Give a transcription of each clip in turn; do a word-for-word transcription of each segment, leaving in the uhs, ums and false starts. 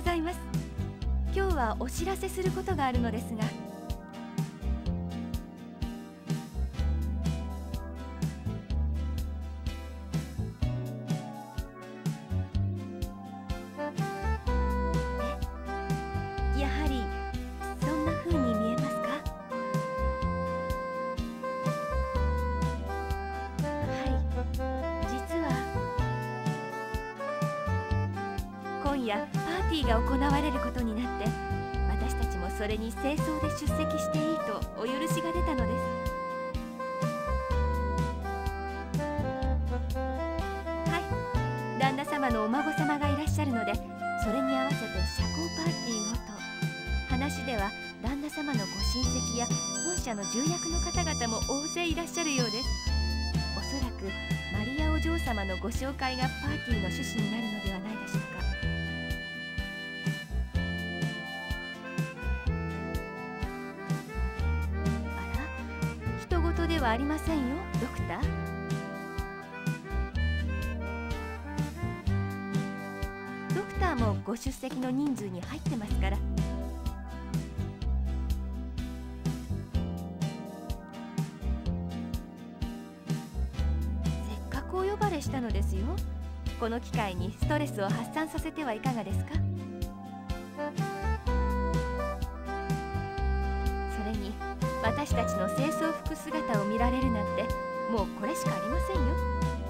ございます。今日はお知らせすることがあるのですが。え、やはりそんな風に見えますか？はい、実は今夜パーティーが行われることになって、私たちもそれに正装で出席していいとお許しが出たのです。はい、旦那様のお孫様がいらっしゃるので、それに合わせて社交パーティーをと。話では旦那様のご親戚や本社の重役の方々も大勢いらっしゃるようです。おそらくマリアお嬢様のご紹介がパーティーの趣旨になるのではないでしょうか。人事ではありませんよ、ドクター。ドクターもご出席の人数に入ってますから。せっかくお呼ばれしたのですよ。この機会にストレスを発散させてはいかがですか？それに私たちの清掃服姿を見られるなんて、もうこれしかありませんよ。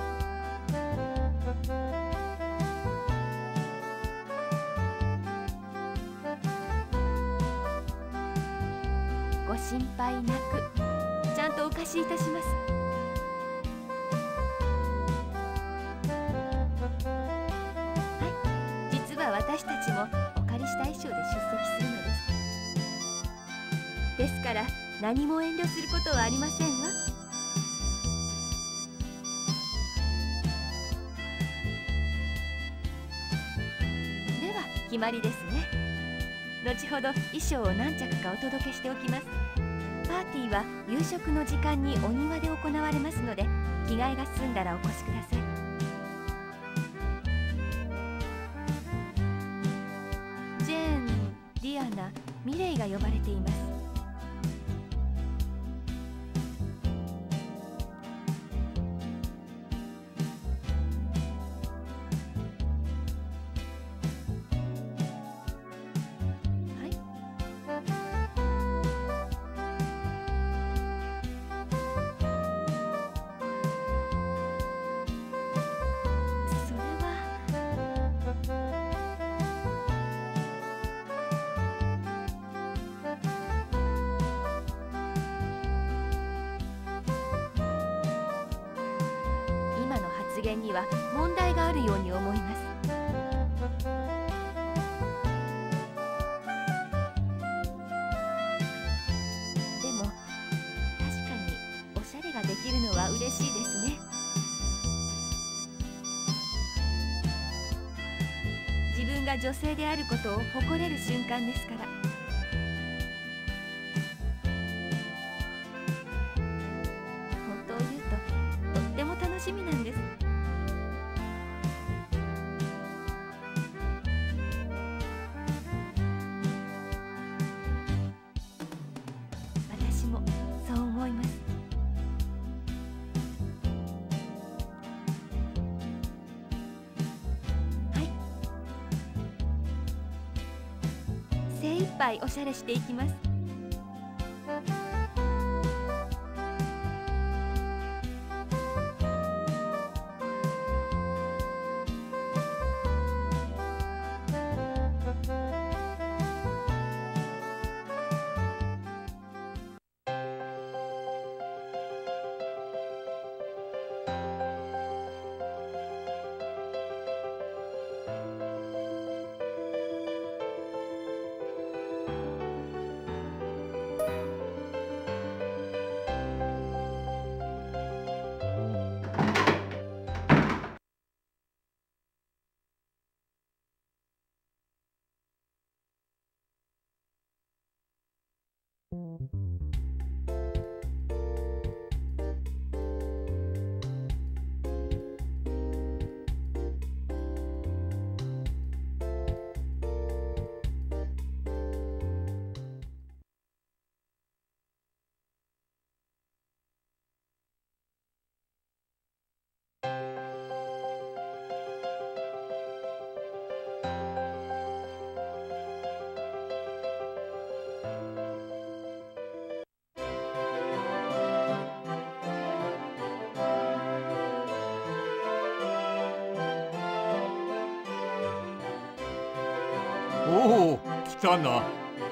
ご心配なく、ちゃんとお貸しいたします。はい、実は私たちもお借りした衣装で出席するのです。ですから何も遠慮することはありませんわ。では決まりですね。後ほど衣装を何着かお届けしておきます。パーティーは夕食の時間にお庭で行われますので、着替えが済んだらお越しください。ジェーン、ディアナ、ミレイが呼ばれています。発言には問題があるように思います。でも確かにおしゃれができるのは嬉しいですね。自分が女性であることを誇れる瞬間ですから。本当を言うととっても楽しみなんです。私もそう思います。はい、精一杯おしゃれしていきます。 おお、来たな。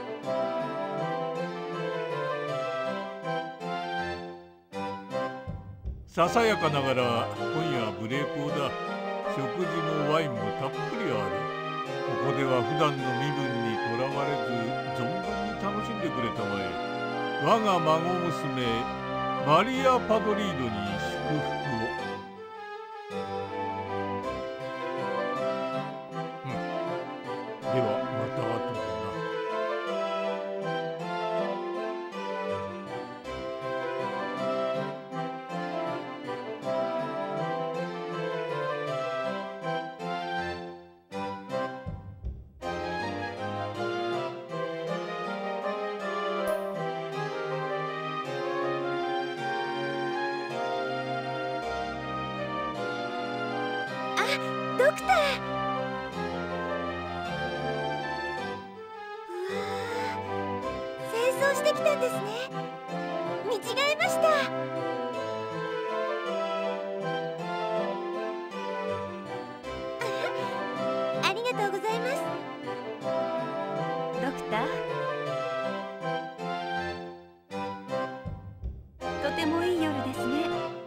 ささやかながら今夜無礼講だ。食事もワインもたっぷりある。ここでは普段の身分にとらわれず存分に楽しんでくれたまえ。我が孫娘マリア・パドリードに祝福を。うん、ではまた後でな。 ドクター。うわー、清掃してきたんですね。見違えました。ありがとうございます。ドクター、とてもいい夜ですね。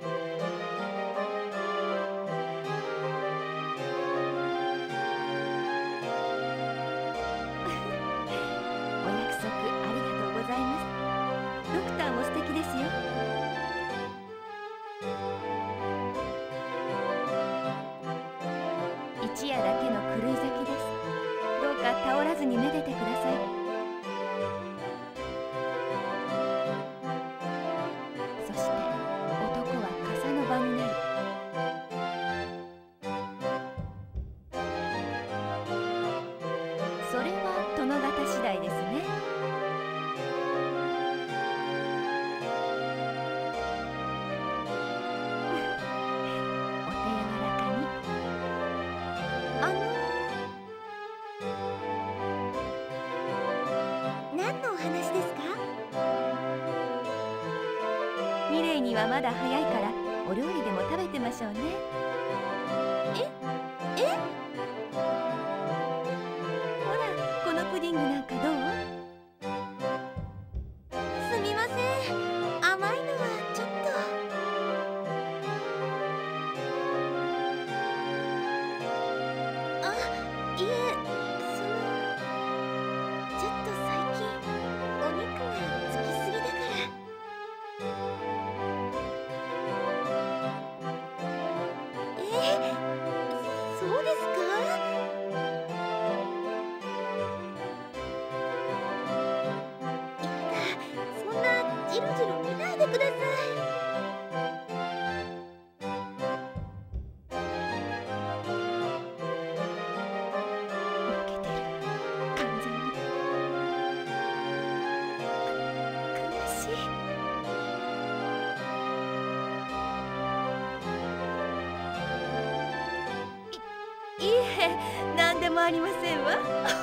ドクターも素敵ですよ。一夜だけの狂い咲きです。どうか倒らずにめでてください。そして男は傘の場になる。それは殿方次第ですね。ミレイにはまだ早いからお料理でも食べてましょうね。ええほら、このプディングなんかどう？すみません、甘いのはちょっと。あ、いえ、そのちょっと最近お肉がつきすぎだから。そうですか？やだ、そんなジロジロ見ないでください。負けてる、完全に。悔しい。いいえ、何でもありませんわ。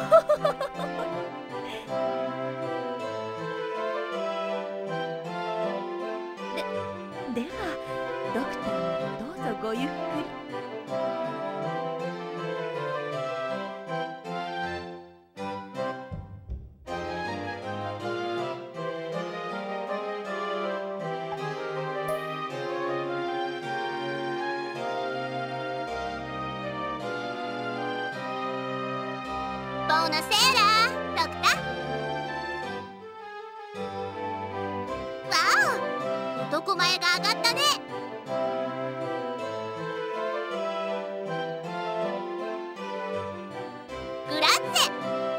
で、では、ドクターもどうぞごゆっくり。ボーナセーラー、ドクター。わお、男前が上がったね。グラッツェ。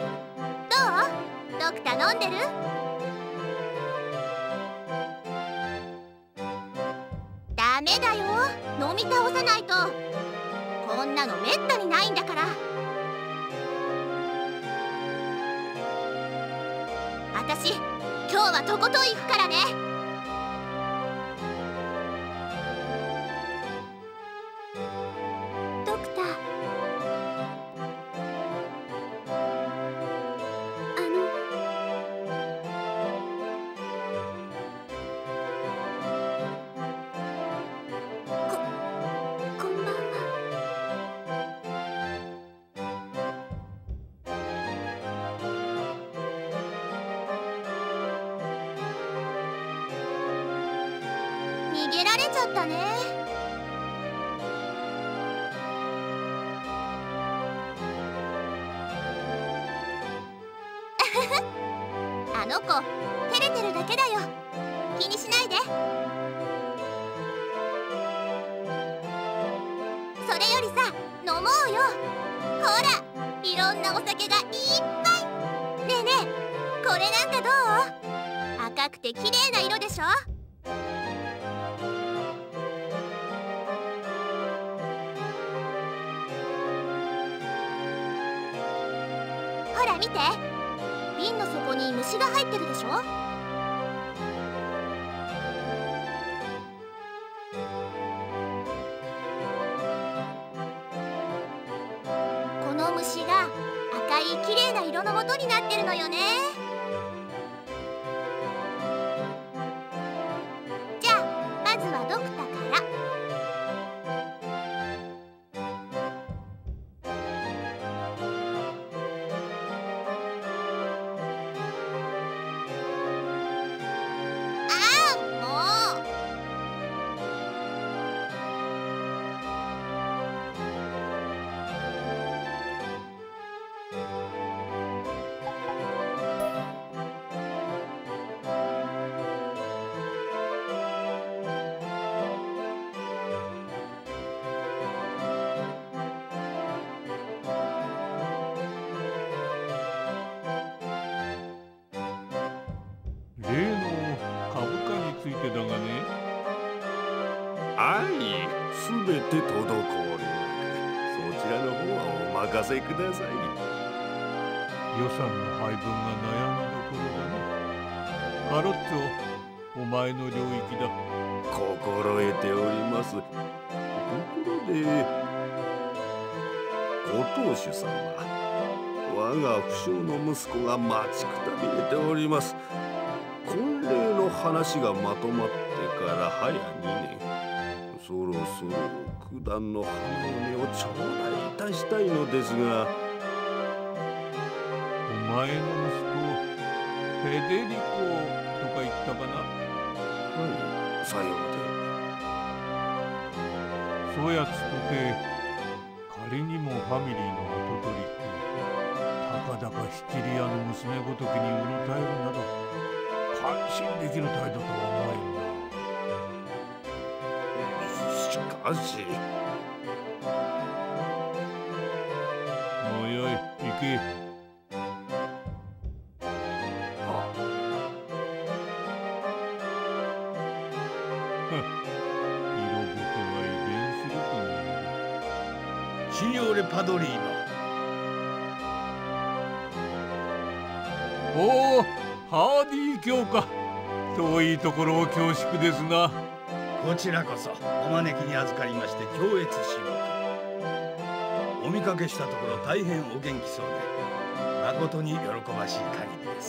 どう？ドクター飲んでる？ダメだよ、飲み倒さないと。こんなのめったにないんだから。私、今日はとことん行くからね。ドクター、あのここんばんは。 げられちゃったね。あの子照れてるだけだよ。気にしないで。それよりさ、飲もうよ。ほら、いろんなお酒がいっぱい。ねえねえ、これなんかどう？赤くて綺麗な色でしょ。ほら見て、瓶の底に虫が入ってるでしょ。この虫が赤い綺麗な色の元になってるのよね。じゃあまずはドクタから。 例の株価についてだがね。 はい、すべて滞りなく、そちらの方はお任せください。 予算の配分が悩みどころだな。カロッツォ、お前の領域だ。 心得ております。ところで、ご当主様、我が不肖の息子が待ちくたびれております。婚礼の話がまとまってから早にねん。そろそろ九段の花嫁を頂戴いたしたいのですが。 お前の息子、フェデリコとか言ったかな。 はい、さようで。 そやつとて仮にもファミリーの跡取りとたかだかシチリアの娘ごときにうろたえるなど感心できる態度とは思えんな。 しかし。 もうよい、行け。 シニョーレ・パドリーノ。おお、ハーディー卿か。遠いところを恐縮ですな。 こちらこそお招きに預かりまして恐悦至極。お見かけしたところ大変お元気そうで誠に喜ばしい限りです。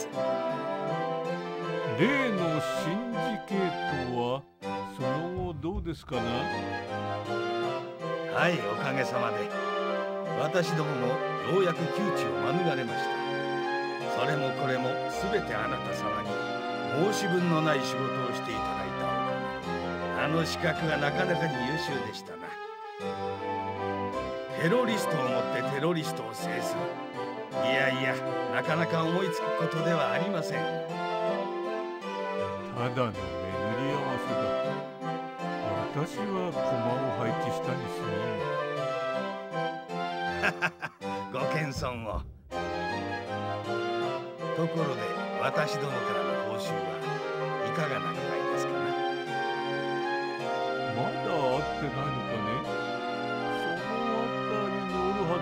例のシンジケートはその後どうですかな。 はい、おかげさまで私どももようやく窮地を免れました。それもこれもすべてあなた様に申し分のない仕事をしていただいたおかげ。あの資格がなかなかに優秀でしたな。テロリストをもってテロリストを制する。いやいや、なかなか思いつくことではありません。 ただの巡り合わせだ。私は駒を配置したにすぎん。ご謙遜を。ところで私どもからの報酬はいかがな具合ですかな。 まだ会ってないのかね。そのあたりにおるは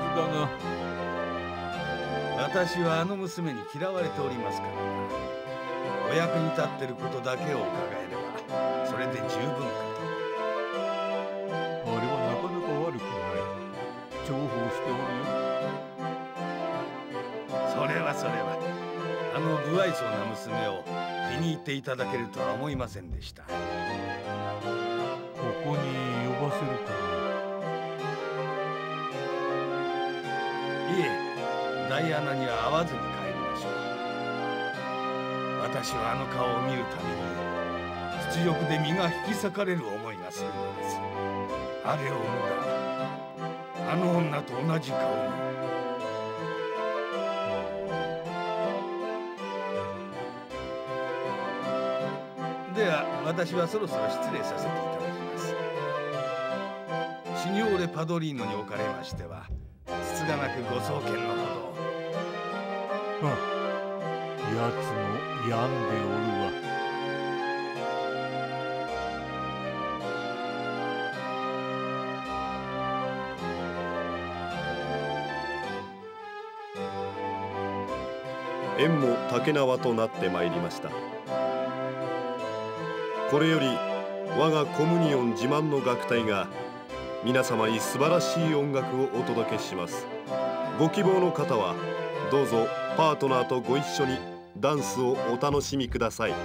ずだが。 私はあの娘に嫌われておりますからな。お役に立ってることだけを伺えればそれで十分かと。 あれはなかなか悪くない。重宝しておるよ。それはそれは、あの不愛想な娘を気に入っていただけるとは思いませんでした。ここに呼ばせるかな。いえ、ダイアナには会わずに帰りましょう。私はあの顔を見るたびに不屈辱で身が引き裂かれる思いがするのです。あれを思うが、あの女と同じ顔に。では私はそろそろ失礼させていただきます。シニョーレ・パドリーノにおかれましてはつつがなくご送見のほど。 あ、やつも病んでおるわ。 縁も竹縄となってまいりました。これより我がコムニオン自慢の楽隊が皆様に素晴らしい音楽をお届けします。ご希望の方はどうぞパートナーとご一緒にダンスをお楽しみください。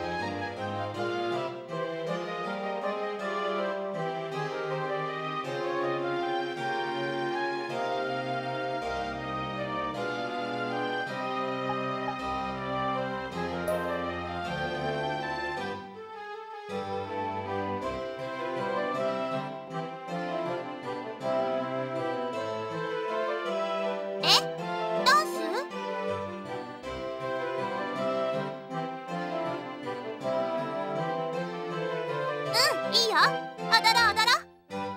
いいよ、踊ろう踊ろう。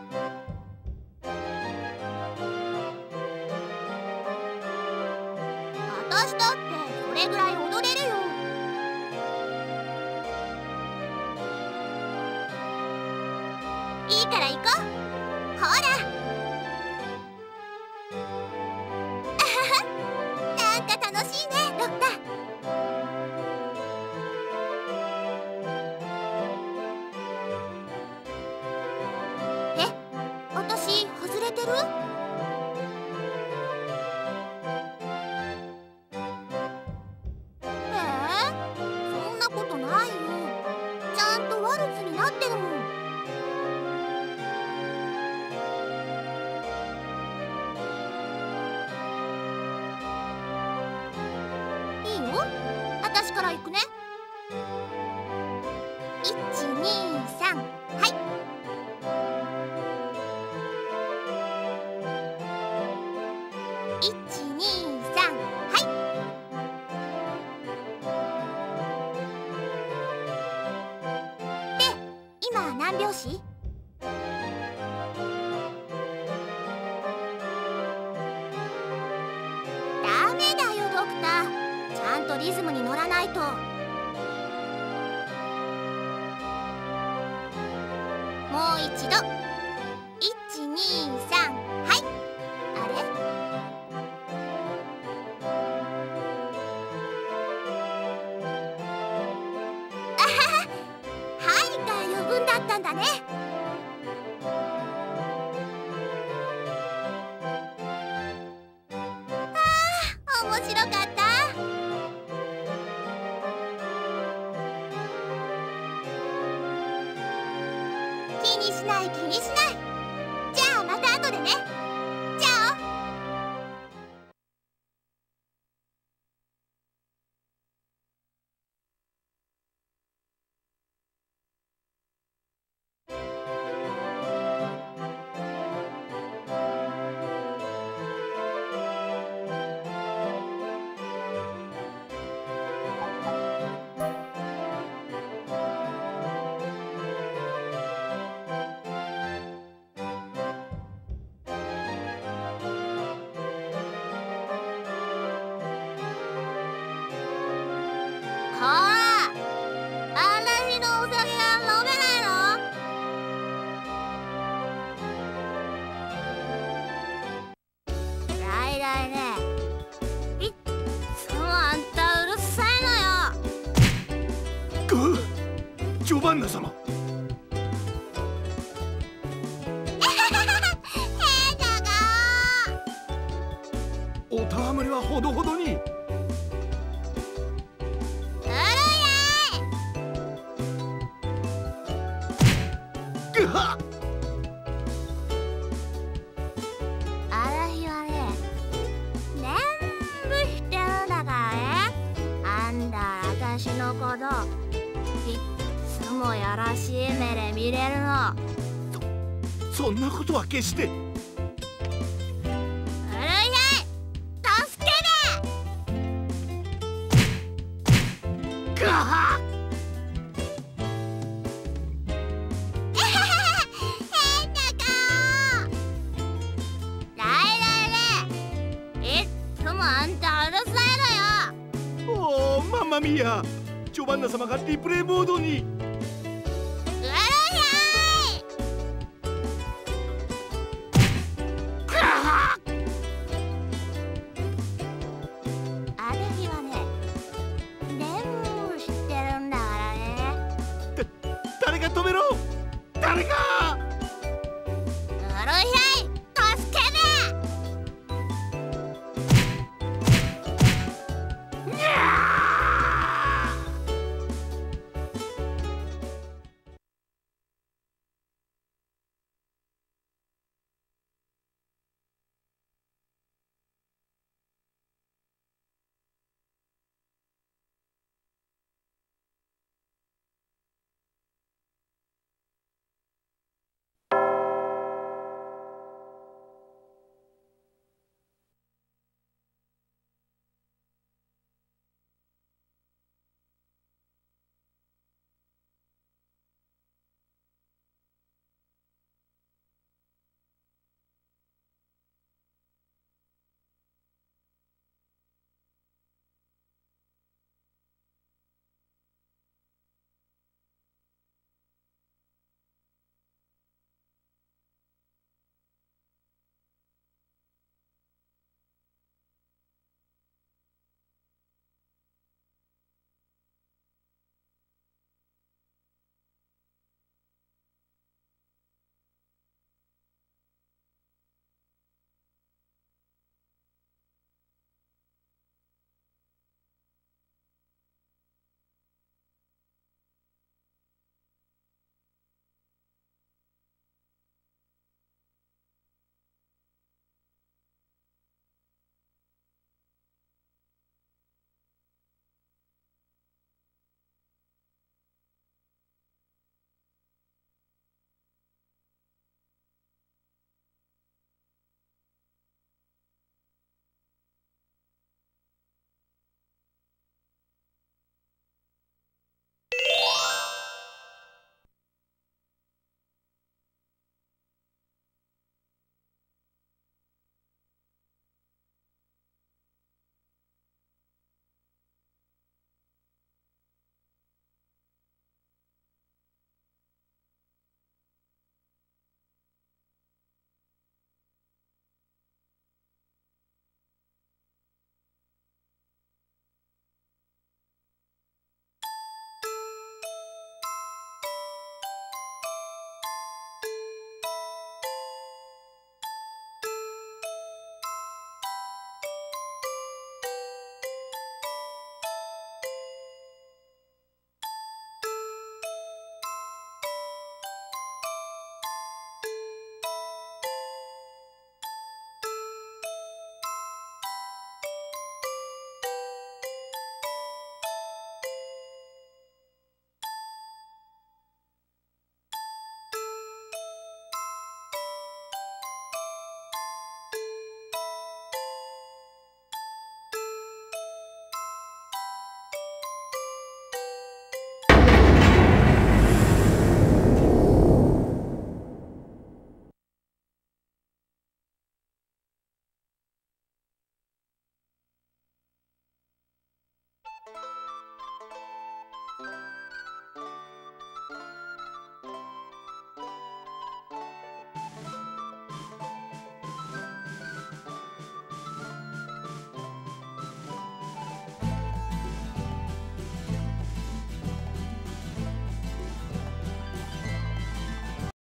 私だってそれぐらい踊れるよ。いいから行こう。ほらなんか楽しいね、ロッタ。私外れてる？えー、そんなことないよ。ちゃんとワルツになってるもん。いいよ、私から行くね。いち、に、さん、はい。いち、に、さん、はい。で、今何拍子？ダメだよ、ドクター。ちゃんとリズムに乗らないと。もう一度。いち、に、さん、はい。あれ？あはは、はいが余分だったんだね。ああ、面白かった。気にしない気にしない。じゃあまた後でね。じゃあ。こら、私のお酒が飲めないの？だいだいね、いっつもあんたうるさいのよ。 ぐジョバンナ様。 変な顔。 おたわむれはほどほどに。 あらひはね、全部知ってるんだからね。あんだ私のこといっつもやらしい目で見れるの。 そんなことは決して。 うるいやい、助けて。 ガハッ。 変な顔。ライライね、いっつもあんたうるさいのよ。 おお、マンマミア。ジョバンナ様がリプレイモードに。 うるいや